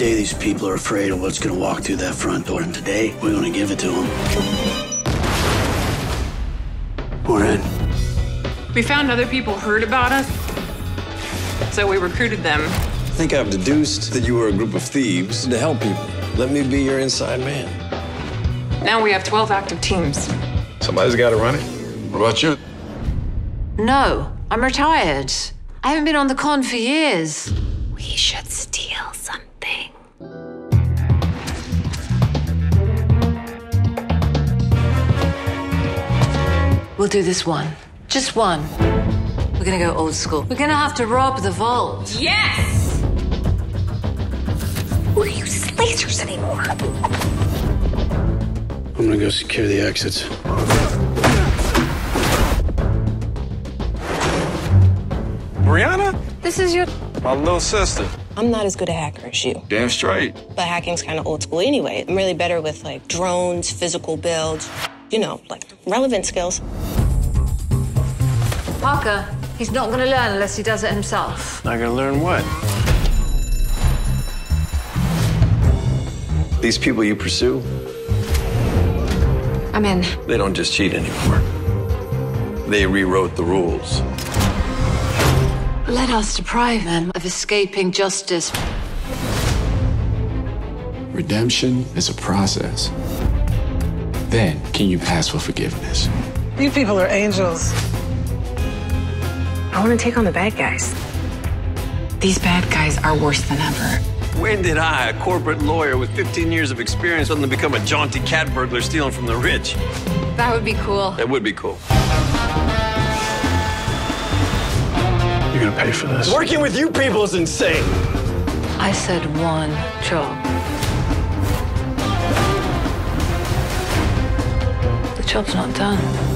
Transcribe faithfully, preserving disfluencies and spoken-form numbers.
day these people are afraid of what's going to walk through that front door, and today we're going to give it to them. We're in. We found other people heard about us, so we recruited them. I think I've deduced that you were a group of thieves to help people. Let me be your inside man. Now we have twelve active teams. Somebody's got to run it. What about you? No, I'm retired. I haven't been on the con for years. We should steal something. We'll do this one. Just one. We're gonna go old school. We're gonna have to rob the vault. Yes! We're using lasers anymore. I'm gonna go secure the exits. Brianna? This is your... My little sister. I'm not as good a hacker as you, Damn straight. but hacking's kind of old school anyway. I'm really better with like drones, physical builds, you know, like relevant skills. Parker, he's not gonna learn unless he does it himself. Not gonna learn what? These people you pursue, I'm in. they don't just cheat anymore. They rewrote the rules. Let us deprive them of escaping justice. Redemption is a process. Then can you ask for forgiveness? You people are angels. I want to take on the bad guys. These bad guys are worse than ever. When did I, a corporate lawyer with fifteen years of experience, suddenly become a jaunty cat burglar stealing from the rich? That would be cool. That would be cool. You're going to pay for this. Working with you people is insane. I said one job. The job's not done.